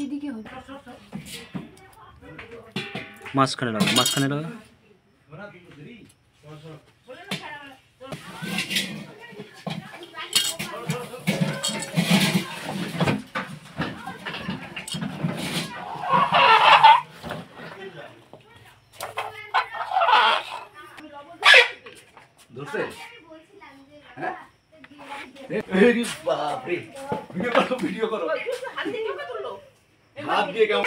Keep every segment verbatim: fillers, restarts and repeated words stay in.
এইদিকে হবে মাঝখানে লাগা মাঝখানে লাগা ধরছে হ্যাঁ এই বাপ রে ভিডিও করো ভিডিও করো হাত দিয়ে কেমন তুললো হাত দিয়ে কেমন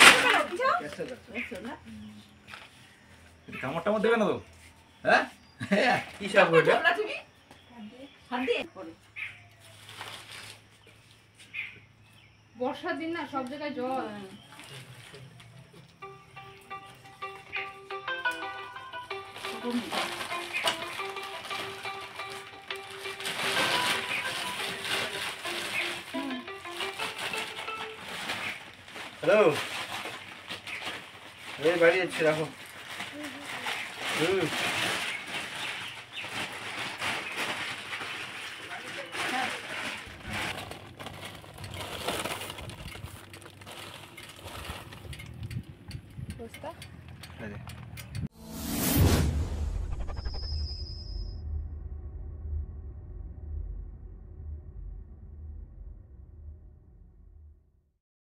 কামড় টামড় দেবে না তো হ্যাঁ কি সব ওটা তুমি হাত দিয়ে বর্ষার দিন না সব জায়গায় জল হ্যালো এই বাড়ি যাচ্ছি রাখো হুম বস্তা